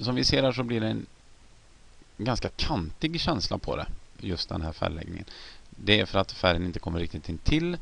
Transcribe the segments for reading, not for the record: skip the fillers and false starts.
som vi ser här så blir det en ganska kantig känsla på det, just den här färgläggningen. Det är för att färgen inte kommer riktigt in till.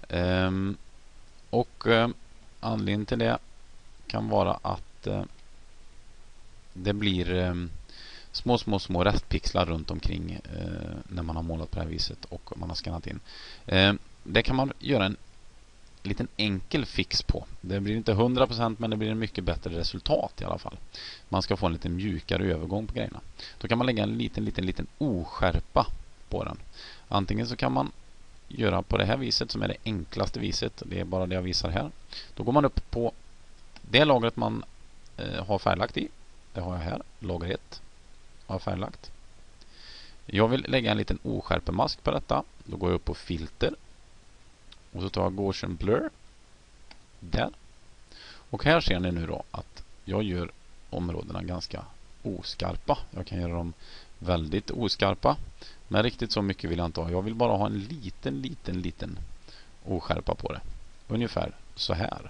Anledningen till det kan vara att det blir små restpixlar runt omkring när man har målat på det här viset och man har skannat in. Det kan man göra en liten enkel fix på. Det blir inte 100% men det blir en mycket bättre resultat i alla fall. Man ska få en lite mjukare övergång på grejerna. Då kan man lägga en liten oskärpa på den. Antingen så kan man göra på det här viset som är det enklaste viset. Det är bara det jag visar här. Då går man upp på det lagret man har färglagt i. Det har jag här. Lager 1 har jag färglagt. Jag vill lägga en liten oskärpemask på detta. Då går jag upp på filter. Och så tar jag Gaussian Blur. Där. Och här ser ni nu då att jag gör områdena ganska oskarpa. Jag kan göra dem väldigt oskarpa. Men riktigt så mycket vill jag inte ha. Jag vill bara ha en liten oskärpa på det. Ungefär så här.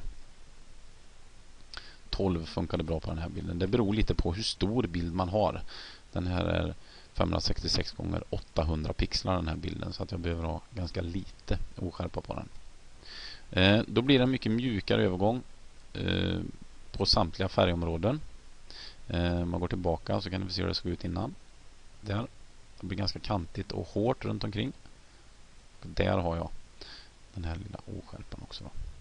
12 funkade bra på den här bilden. Det beror lite på hur stor bild man har. Den här är 566 gånger 800 pixlar den här bilden. Så att jag behöver ha ganska lite oskärpa på den. Då blir det en mycket mjukare övergång på samtliga färgområden. Man går tillbaka så kan ni se hur det såg ut innan. Där. Det blir ganska kantigt och hårt runt omkring. Där har jag den här lilla oskärpan också då.